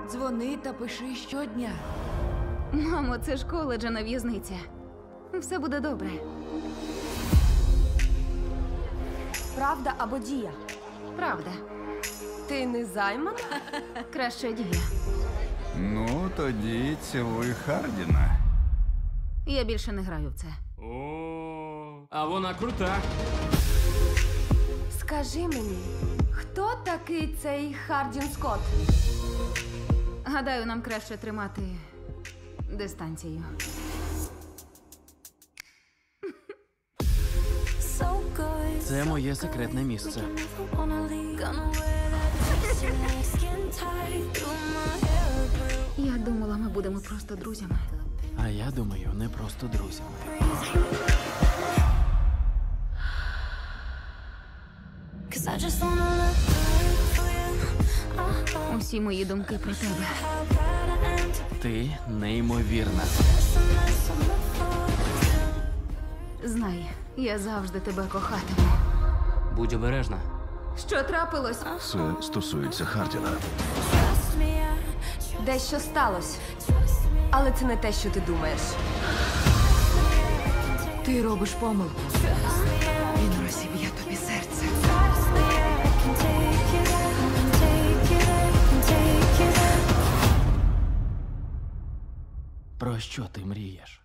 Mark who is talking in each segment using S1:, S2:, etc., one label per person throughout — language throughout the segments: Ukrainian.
S1: Дзвони та пиши щодня.
S2: Мамо, це ж коледж, а не в'язниця. Все буде добре.
S3: Правда або дія?
S2: Правда.
S3: Ти не займана?
S2: Краще дія.
S4: Ну, тоді цілуй Хардіна.
S2: Я більше не граю в це.
S5: О, а вона крута.
S3: Скажи мені, хто такий цей Хардін Скотт?
S2: Гадаю, нам краще тримати дистанцію.
S6: Це моє секретне місце.
S2: Я думала, ми будемо просто друзями.
S6: А я думаю, не просто друзями.
S2: Усі мої думки про тебе.
S6: Ти неймовірна.
S2: Знай, я завжди тебе кохатиму.
S5: Будь обережна.
S2: Що трапилось?
S7: Це стосується Хардіна.
S3: Дещо сталося. Але це не те, що ти думаєш.
S1: Ти робиш помилку. Він розіб'є тобі серце.
S6: Про що ти мрієш?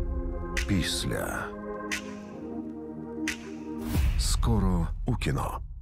S7: Після. Скоро у кіно.